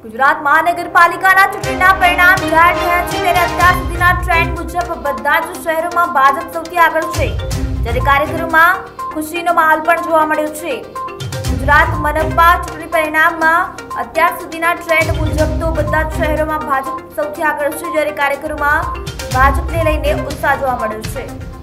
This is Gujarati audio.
ગુજરાત મહાનગરપાલિકાના ચૂંટણીના પરિણામ જાહેર થયા છે ત્યારે અત્યાર સુધીના ટ્રેન્ડ મુજબ બધા જ શહેરોમાં ભાજપ સૌથી આગળ છે, જ્યારે કાર્યક્રમમાં ખુશીનો માહોલ પણ જોવા મળ્યો છે। ગુજરાત મનપા ચૂંટણી પરિણામમાં અત્યાર સુધીના ટ્રેન્ડ મુજબ તો બધા જ શહેરોમાં ભાજપ સૌથી આગળ છે, જ્યારે કાર્યક્રમમાં ભાજપને લઈને ઉત્સાહ જોવા મળ્યો છે।